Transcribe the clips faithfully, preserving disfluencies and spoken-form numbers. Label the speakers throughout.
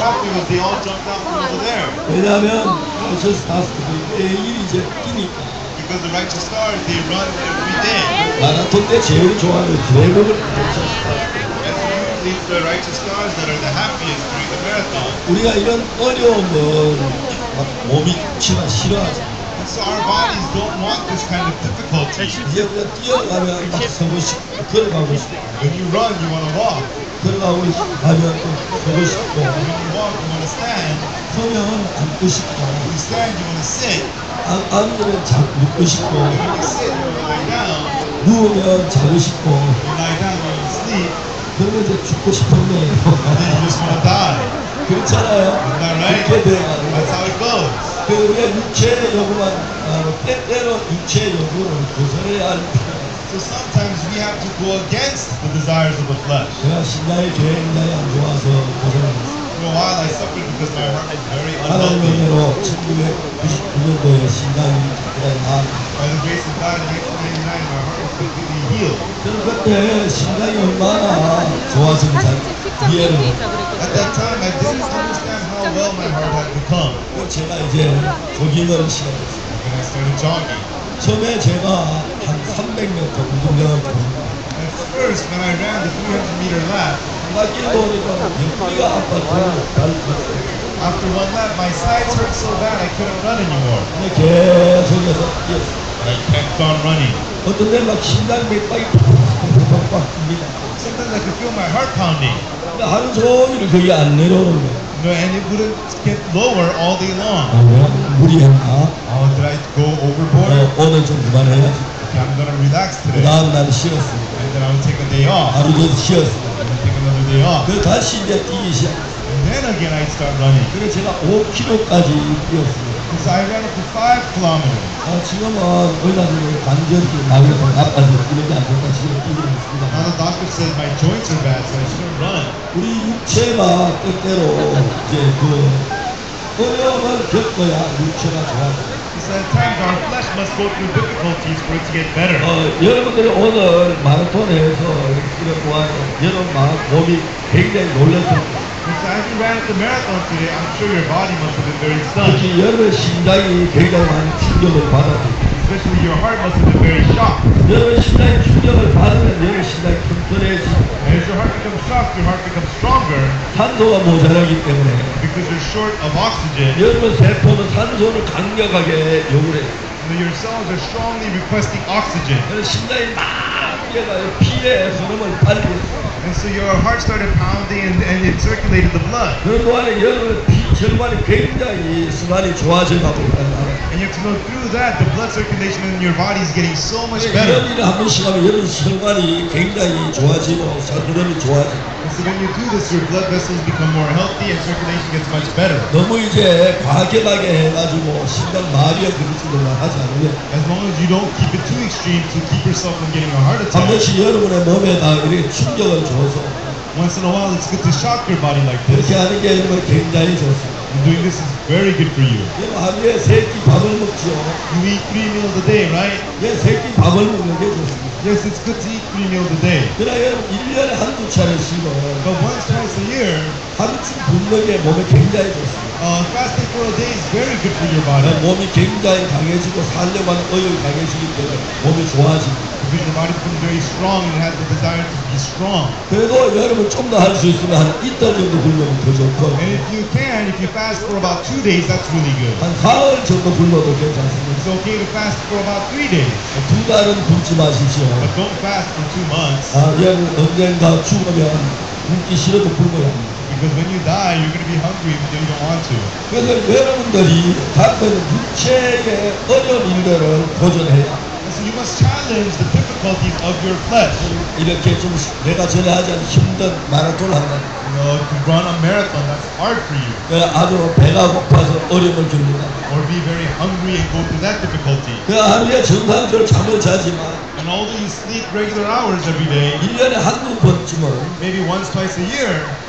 Speaker 1: happened was they all jumped out from over there.
Speaker 2: 왜냐하면 righteous stars 매일 이제 뛰니까.
Speaker 1: Because the righteous stars, they run every day.
Speaker 2: 마라톤 때 제일 좋아하는 대부분 righteous stars.
Speaker 1: And usually it's the righteous stars that are the happiest during the marathon.
Speaker 2: 우리가 이런 어려움을 막 몸이 치나 싫어하잖아.
Speaker 1: And so our bodies don't want this kind of difficulty.
Speaker 2: 이제 우리가 뛰어가면 막 서고 싶고 걸어가고 싶고
Speaker 1: When you run, you want to walk.
Speaker 2: 걸어가고 가면 또 서고 싶고
Speaker 1: When you walk, you want to stand.
Speaker 2: 서면 앉고 싶고
Speaker 1: When you stand, you want to sit.
Speaker 2: 아, 앉으면 자, 눕고 싶고
Speaker 1: And when you sit, you want to lie down.
Speaker 2: 누우면 자고 싶고
Speaker 1: When you lie down, you want to sleep.
Speaker 2: 그러면 이제 죽고 싶었네.
Speaker 1: And then you just want to die.
Speaker 2: 그렇잖아요.
Speaker 1: Isn't that right?
Speaker 2: 그렇게 돼가지고
Speaker 1: That's how it goes.
Speaker 2: 그 우리가 육체의 요구만 어, 때때로 육체의 요구를 조절해야 할 필요가 있어요.
Speaker 1: So sometimes we have to go against the desires of the flesh.
Speaker 2: 제가 신장이 굉장히 안 좋아서 고생을 했어요.
Speaker 1: For a while I suffered because my heart was very
Speaker 2: 하나님의
Speaker 1: unhealthy.
Speaker 2: 은혜로 천구백구십구 년도에 신장이 굉장히 나았어요.
Speaker 1: By the grace of God in nineteen ninety-nine, my heart was completely healed.
Speaker 2: 저는 그때 신장이 얼마나 좋아서인지 잘 이해를 못해요.
Speaker 1: At that time, I didn't understand how well my heart had become.
Speaker 2: 제가 이제 조깅을 시작했어요.
Speaker 1: And I started jogging.
Speaker 2: 처음에 제가 한 삼백 미터 운동량을 줬는데
Speaker 1: At first, when I ran the three hundred meter lap,
Speaker 2: 갓길 보니까 옆구리가 아파서 다리 컸어요.
Speaker 1: after one lap, my sides hurt so bad I couldn't run anymore.
Speaker 2: 근데 계속해서 뛰었어요.
Speaker 1: But I kept on running.
Speaker 2: 어떤 데는 막 심장 맥박이 팍팍팍팍 뜹니다.
Speaker 1: Sometimes I could feel my heart pounding.
Speaker 2: 근데 하루 종일 그게 안 내려오는 거예요.
Speaker 1: No, and it wouldn't get lower all day long.
Speaker 2: 아, 왜? 무리했나?
Speaker 1: Oh, did I go overboard?
Speaker 2: 어, 오늘 좀 그만해야지.
Speaker 1: Okay, I'm gonna relax
Speaker 2: 그
Speaker 1: today.
Speaker 2: 다음 날 쉬었어요.
Speaker 1: And then I would take a day off.
Speaker 2: 하루 종일 쉬었어요.
Speaker 1: And then take another day off.
Speaker 2: 그 다시 이제 뛰기 시작했어요.
Speaker 1: And then again I'd start running.
Speaker 2: 그래서 제가 오 킬로미터까지 뛰었어요.
Speaker 1: So I ran up to five kilometers.
Speaker 2: 아, 지금은 의사들이 관절이 나이가 좀 나빠서 뛰는 게 안 좋다 지금 뛰고
Speaker 1: Now
Speaker 2: 있습니다.
Speaker 1: the doctor says my joints are bad, so I shouldn't run.
Speaker 2: 우리 육체가 때때로 이제 그 어려움을 겪어야 육체가 좋아져요.
Speaker 1: He said at times our flesh must go through difficulties for it to get better.
Speaker 2: 어, 여러분들이 오늘 마라톤에서 이렇게 보아요. 여러분 마- 몸이 굉장히 놀랐을 거예요.
Speaker 1: And so as you ran up the marathon today, I'm sure your body must have been very stunned.
Speaker 2: 특히 여러분의 심장이 굉장히 많은 충격을 받았어요.
Speaker 1: Especially your heart must have been very shocked.
Speaker 2: 여러분 심장이 충격을 받으면 여러분 심장이 튼튼해지고
Speaker 1: And as your heart becomes shocked, your heart becomes stronger
Speaker 2: 산소가 모자라기 때문에
Speaker 1: because you're short of oxygen.
Speaker 2: 여러분 세포는 산소를 강력하게 요구를 해요.
Speaker 1: And your cells are strongly requesting oxygen.
Speaker 2: 그래서 심장이 막 뛰어가요. 피의 흐름을 빨리 했어요.
Speaker 1: And so your heart started pounding and, and it circulated the blood.
Speaker 2: 그런 동안에 여러분의 피 혈관이 굉장히 순환이 좋아져 가고 있다는 거예요.
Speaker 1: And you have to know through that, the blood circulation in your body is getting so much better.
Speaker 2: 이런 일을 한 번씩 하면 여러분 혈관이 굉장히 좋아지고 흐름이 좋아지고
Speaker 1: And so when you do this, your blood vessels become more healthy and circulation gets much better.
Speaker 2: 너무 이제 과격하게 해가지고 심장 마비가 그러지도 하지 않으면
Speaker 1: As long as you don't keep it too extreme to keep yourself from getting a heart
Speaker 2: 한
Speaker 1: attack.
Speaker 2: 번씩 여러분의 몸에다 이렇게 충격을 줘서
Speaker 1: Once in a while, it's good to shock your body like
Speaker 2: 그렇게
Speaker 1: this.
Speaker 2: 하는 게 여러분 굉장히 좋습니다.
Speaker 1: And doing this is very good for you.
Speaker 2: 여러분 하루에 세 끼 밥을 먹죠.
Speaker 1: You eat three meals a day, right?
Speaker 2: 왜 세 끼 밥을 먹는 게 좋습니다.
Speaker 1: Yes, it's good to eat three meals a day.
Speaker 2: 그러나 여러분 일 년에 한두 차례씩은
Speaker 1: But once, twice a year,
Speaker 2: 하루쯤 굶는 게 몸에 굉장히 좋습니다.
Speaker 1: uh, fasting for a day is very good for your body.
Speaker 2: 몸이 굉장히 강해지고 살려고 하는 의욕이 강해지기 때문에 몸이 좋아집니다.
Speaker 1: Because your body becomes very strong and it has the desire to be strong.
Speaker 2: 그래도 여러분 좀 더 할 수 있으면 한 이틀 정도 굶으면 더 좋고
Speaker 1: And if you can, if you fast for about two days, that's really good.
Speaker 2: 한 사흘 정도 굶어도 괜찮습니다.
Speaker 1: It's okay to fast for about three days,
Speaker 2: 두 달은 굶지 마십시오.
Speaker 1: but don't fast for two months.
Speaker 2: 아, 여러분 언젠가 죽으면 굶기 싫어도 굶어야 합니다.
Speaker 1: Because when you die, you're going to be hungry even though you don't want to.
Speaker 2: 그래서 여러분들이 가끔 육체의 어려운 일들을 도전해야
Speaker 1: And so you must challenge the difficulties of your flesh.
Speaker 2: 이렇게 좀 내가 전에 하지 않은 힘든 마라톤을 한다.
Speaker 1: You know, to run a marathon, that's hard for you.
Speaker 2: 그 아주 배가 고파서 어려움을 겪는다.
Speaker 1: Or be very hungry and go through that difficulty.
Speaker 2: 그 하루에 정상적으로 잠을 자지만
Speaker 1: And although you sleep regular hours every day,
Speaker 2: 일 년에 한두 번쯤은
Speaker 1: maybe once, twice a year,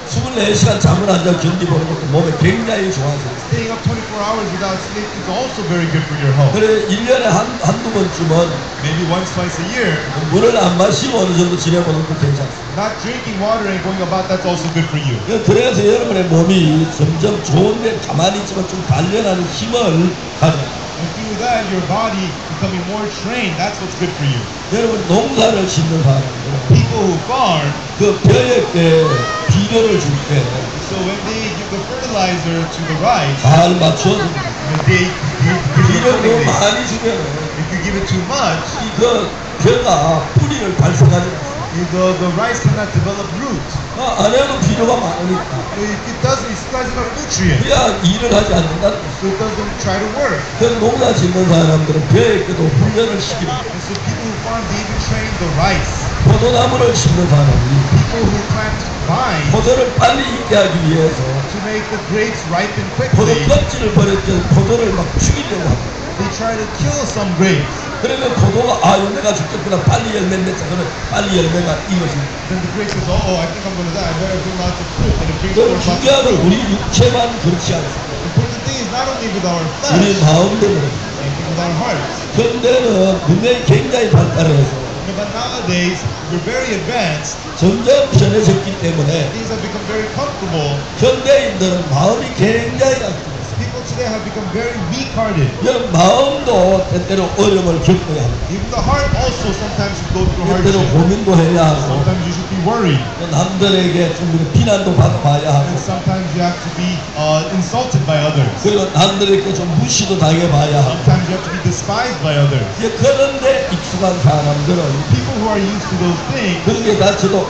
Speaker 2: 이십사 시간 잠을 안 자고 견디보는 것도 몸에 굉장히 좋아져요.
Speaker 1: Staying up twenty-four hours without sleep is also very good for your health.
Speaker 2: 그래 일 년에 한, 한두 번쯤은
Speaker 1: Maybe once, twice a year.
Speaker 2: 물을 안 마시고 어느 정도 지내보는 것도 괜찮습니다.
Speaker 1: Not drinking water and going about, that's also good for you.
Speaker 2: 그래서 여러분의 몸이 점점 좋은데 가만히 있지만 좀 단련하는 힘을 가져요.
Speaker 1: And through that, your body becoming more trained, that's what's good for you.
Speaker 2: 여러분 농사를 짓는 사람들은
Speaker 1: People who farm,
Speaker 2: 그 벼에게 비료를 줄 때
Speaker 1: so when they give the fertilizer to the rice,
Speaker 2: 잘 맞춰서
Speaker 1: when they give, give it
Speaker 2: 비료를
Speaker 1: accordingly.
Speaker 2: 많이 주면
Speaker 1: If you give it too much,
Speaker 2: 그 벼가 뿌리를 발생하지 않습니다.
Speaker 1: the, the rice cannot develop root.
Speaker 2: 아, 안 해도 비료가 많으니까
Speaker 1: It, it doesn't, it still has enough nutrients,
Speaker 2: 그냥 일을 하지 않는다.
Speaker 1: so it doesn't try to work.
Speaker 2: 그래서 농사 짓는 사람들은 벼에게도 훈련을 시킵니다.
Speaker 1: And so people who farm, they even train the rice.
Speaker 2: 포도나무를 심는 사람이
Speaker 1: People who plant vines
Speaker 2: 포도를 빨리 익게 하기 위해서
Speaker 1: to make the grapes ripen
Speaker 2: 포도
Speaker 1: quickly,
Speaker 2: 껍질을 버릴 때 포도를 막 죽이려고 합니다.
Speaker 1: they try to kill some grapes.
Speaker 2: 그러면 포도가 아 열매가 죽겠구나 빨리 열매 맺자 그러면 빨리 열매가 익어집니다.
Speaker 1: Then the grape says, oh, oh, I think I'm going to die. I better bring lots of fruit. And it brings
Speaker 2: 여러분
Speaker 1: forth lots
Speaker 2: 중요한
Speaker 1: of
Speaker 2: 건
Speaker 1: fruit.
Speaker 2: 우리 육체만 그렇지 않습니다.
Speaker 1: The important thing is not only with our
Speaker 2: 우리
Speaker 1: flesh,
Speaker 2: 마음도 그렇습니다.
Speaker 1: and with our hearts.
Speaker 2: 현대는 문명이 굉장히 발달해서
Speaker 1: But nowadays, we're very advanced.
Speaker 2: 점점 편해졌기 때문에
Speaker 1: Things have become very comfortable.
Speaker 2: 현대인들은 마음이 굉장히 약합니다.
Speaker 1: People today have become very weak-hearted.
Speaker 2: 여러분 마음도 때때로 어려움을 겪어야 합니다.
Speaker 1: Even the heart also sometimes should go through
Speaker 2: 때때로
Speaker 1: hardship.
Speaker 2: 고민도 해야 하고
Speaker 1: Sometimes you should be worried.
Speaker 2: 또 남들에게 좀 비난도 받아봐야 하고
Speaker 1: And sometimes you have to be uh, insulted by others.
Speaker 2: 그리고 남들에게 좀 무시도 당해봐야 하고
Speaker 1: Sometimes you have to be despised by others.
Speaker 2: 이제 그런데 익숙한 사람들은
Speaker 1: People who are used to those things,
Speaker 2: 그런 게 다쳐도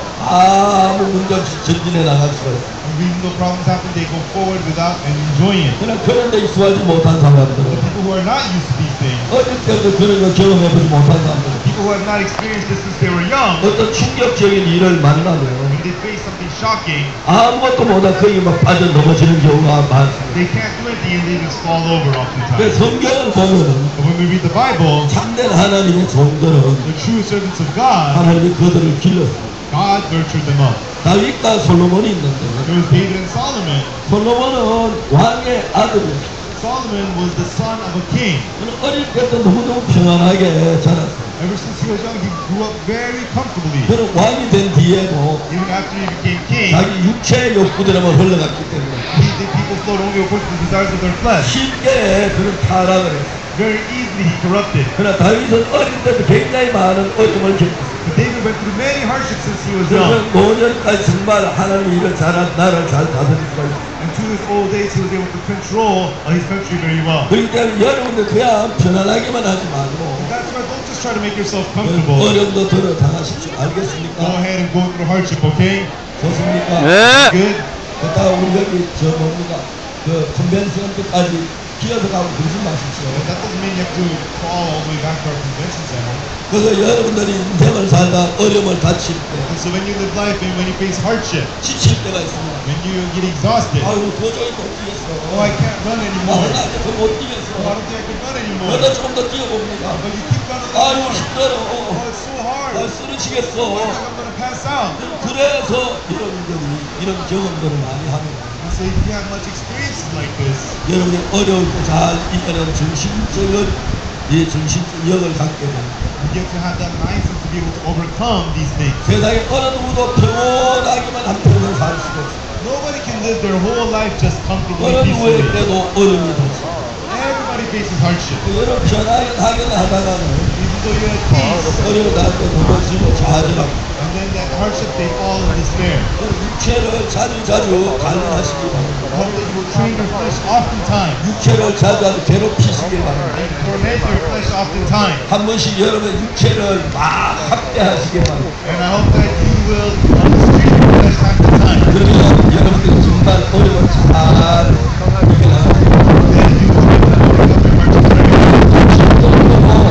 Speaker 2: 아무 문제 없이 전진해 나갈 수가 있어요.
Speaker 1: even though problems happen, they go forward without and enjoying it.
Speaker 2: 그러나 그런데 익숙하지 못한
Speaker 1: The
Speaker 2: 사람들은
Speaker 1: people who are not used to these things,
Speaker 2: 어릴 때부터 그런 걸 경험해보지 못한 사람들은
Speaker 1: people who have not experienced this since they were young,
Speaker 2: 어떤 충격적인 일을 만나면
Speaker 1: when they face something shocking,
Speaker 2: 아무것도 못하고 거기 막 빠져 넘어지는 경우가 많습니다.
Speaker 1: they can't do anything and they just fall over oftentimes.
Speaker 2: 그래서 성경을 보면은
Speaker 1: But when we read the Bible,
Speaker 2: 참된 하나님의 종들은
Speaker 1: the true servants of God,
Speaker 2: 하나님이 그들을 길렀어요.
Speaker 1: God nurtured them up.
Speaker 2: 다윗과 솔로몬이 있는데
Speaker 1: There was David and Solomon.
Speaker 2: 솔로몬은 왕의 아들이었어요.
Speaker 1: Solomon was the son of a king.
Speaker 2: 그는 어릴 때부터 너무너무 평안하게 자랐어요.
Speaker 1: Ever since he was young, he grew up very comfortably.
Speaker 2: 그는 왕이 된 뒤에도
Speaker 1: Even after he became king,
Speaker 2: 자기 육체의 욕구들에만 흘러갔기 때문에
Speaker 1: he, the people flowed only according to the desires of their flesh.
Speaker 2: 쉽게 그는 타락을 했어요.
Speaker 1: Very easily he corrupted.
Speaker 2: 그러나 다윗은 어릴 때부터 굉장히 많은 어려움을 겪었어요.
Speaker 1: But David went through many hardships since he was
Speaker 2: 그래서
Speaker 1: young.
Speaker 2: 노년까지 정말 하나님이 이를 잘한 나를 잘 다스릴 수가 있어요.
Speaker 1: And to his old age, he was able to control uh, his country very well.
Speaker 2: 그렇기 때문에 여러분들 그냥 편안하게만 하지 말고
Speaker 1: That's why don't just try to make yourself comfortable.
Speaker 2: 어려움도 들어 당하십시오.
Speaker 1: Go
Speaker 2: 알겠습니까?
Speaker 1: ahead and go through hardship, okay?
Speaker 2: 좋습니까?
Speaker 3: 네.
Speaker 1: Good.
Speaker 2: 그다가 우리 여기 저 뭡니까? 그 컨벤션 때까지 기어서 가고 그러지 마십시오.
Speaker 1: But that doesn't mean you have to crawl all the way back to our convention center.
Speaker 2: 그래서 여러분들이 인생을 살다 어려움을 다칠 때
Speaker 1: And so when you live life and when you face hardship,
Speaker 2: 지칠 때가 있습니다.
Speaker 1: when you get exhausted,
Speaker 2: 아유 도저히 못 뛰겠어.
Speaker 1: oh, I can't run
Speaker 2: 아,
Speaker 1: anymore.
Speaker 2: 나 이제 못
Speaker 1: Oh, I
Speaker 2: 뛰겠어.
Speaker 1: don't think I can run anymore.
Speaker 2: 내가 조금 더 뛰어봅니다.
Speaker 1: But you keep running a
Speaker 2: 아유
Speaker 1: little more.
Speaker 2: 힘들어.
Speaker 1: Oh, it's so
Speaker 2: 아
Speaker 1: hard.
Speaker 2: 쓰러지겠어.
Speaker 1: I think I'm going to pass out.
Speaker 2: 그래서 여러분들이 이런 경험들을 많이 합니다.
Speaker 1: And so if you have much experiences like this,
Speaker 2: 여러분이 어려울 때 잘 이겨낸 정신적인 이 정신적 역을 갖게 됩니다.
Speaker 1: you get to have that mindset to be able to overcome these things.
Speaker 2: 세상에 어느 누구도 평온하게만 한평생 살 수가 없어요.
Speaker 1: Nobody can live their whole life just comfortably,
Speaker 2: 어느
Speaker 1: peacefully.
Speaker 2: 누구에게도 어려움이 닥쳐요.
Speaker 1: Everybody faces hardship.
Speaker 2: 여러분 편하게 하긴 하다가는
Speaker 1: Even though you're at peace,
Speaker 2: 어려운 나한테 넘어지고 좌절하고
Speaker 1: and then that hardship, they fall in despair.
Speaker 2: 육체를 자주 자주 단련하시기 바랍니다.
Speaker 1: I hope that you will train your flesh oftentimes
Speaker 2: 육체를 자주 자주 괴롭히시기 바랍니다.
Speaker 1: and torment your flesh oftentimes.
Speaker 2: 한 번씩 여러분 육체를 막 학대하시기 바랍니다.
Speaker 1: And I hope that you will uh, mistreat your flesh time to time.
Speaker 2: 그러면 여러분들이 정말 어려움을 잘 이겨나갑니다.
Speaker 1: Then you will be able to overcome your hardships very well.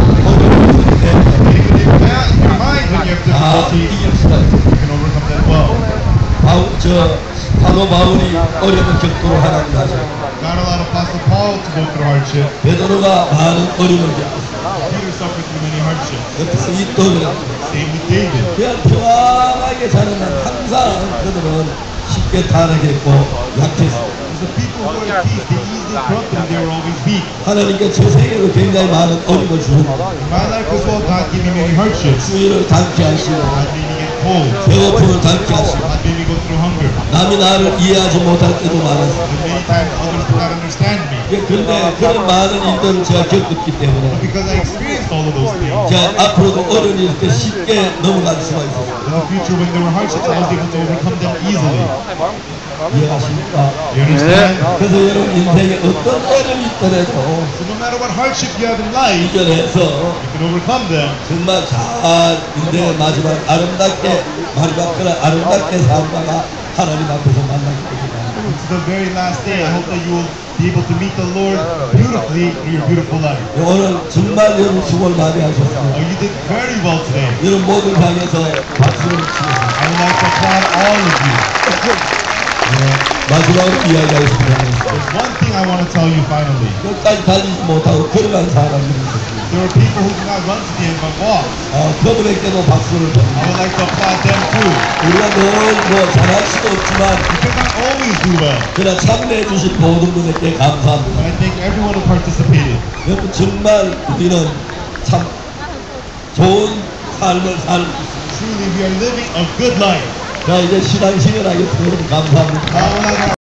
Speaker 1: Even if that, in your mind, when you have
Speaker 2: 다
Speaker 1: difficulties,
Speaker 2: 이길 수가 있어요.
Speaker 1: you can overcome that well.
Speaker 2: 바울, 저 사도 바울이 어려움을 겪도록 하나님 하죠.
Speaker 1: God allowed Apostle Paul to go through hardship.
Speaker 2: 베드로가 많은 어려움을 겪었어요.
Speaker 1: Peter suffered through many hardships.
Speaker 2: 다윗도 그랬고
Speaker 1: Same with David.
Speaker 2: 그냥 평안하게 자는 날 항상 그들은 쉽게 타락했고 약했습니다.
Speaker 1: The people who were at peace, they easily corrupted and they were always weak.
Speaker 2: 하나님께 제 생애로 굉장히 많은 어려움을 주셨습니다.
Speaker 1: In my life as well, God gave me many hardships.
Speaker 2: 추위를 담게 하시고
Speaker 1: God made me get cold.
Speaker 2: 배고픔을 담게 하시고
Speaker 1: God made me go through hunger.
Speaker 2: 남이 나를 이해하지 못할 때도 많았습니다.
Speaker 1: And many times others did not understand me.
Speaker 2: 그런데 그런 많은 일들을 제가 겪었기
Speaker 1: But
Speaker 2: 때문에
Speaker 1: because I experienced all of those things,
Speaker 2: 제가 앞으로도 어려운 일을 때 쉽게 넘어갈 수가 있었어요.
Speaker 1: in the future when there were hardships, I was able to overcome them easily.
Speaker 2: 이해하십니까?
Speaker 1: You understand?
Speaker 2: 그래서 여러분 인생에 어떤 어려움이 있더라도
Speaker 1: So no matter what hardship you have in life,
Speaker 2: 이겨내서
Speaker 1: you can overcome them.
Speaker 2: 정말 잘 인생의 마지막 아름답게 마지막 그런 아름답게 살다가 하나님 앞에서 만나게 되기를
Speaker 1: It's the very last day. I hope that you will be able to meet the Lord beautifully through your beautiful life.
Speaker 2: 오늘 정말 여러분 수고를 많이
Speaker 1: Oh,
Speaker 2: 하셨습니다.
Speaker 1: you did very well today.
Speaker 2: 여러분 모든 상에서 박수를 치겠습니다.
Speaker 1: I would like to applaud all of you.
Speaker 2: 마지막으로 이야기하겠습니다.
Speaker 1: There's one thing I want to tell you finally.
Speaker 2: 끝까지 달리지 못하고 걸어간 사람들이 있습니다.
Speaker 1: There are people who do not run to the end but walk.
Speaker 2: 어, 그분에게도 박수를
Speaker 1: I
Speaker 2: 드립니다.
Speaker 1: would like to applaud them too.
Speaker 2: 우리가 늘 뭐 잘할 수도 없지만
Speaker 1: You cannot always do well.
Speaker 2: 그러나 참여해 주신 모든 분에게 감사합니다.
Speaker 1: But I thank everyone who participated.
Speaker 2: 여러분 정말 우리는 참 좋은 삶을 살고 있습니다.
Speaker 1: Truly, we are living a good life.
Speaker 2: 자 이제 시간 진행하겠습니다. 여러분 감사합니다.
Speaker 1: I would like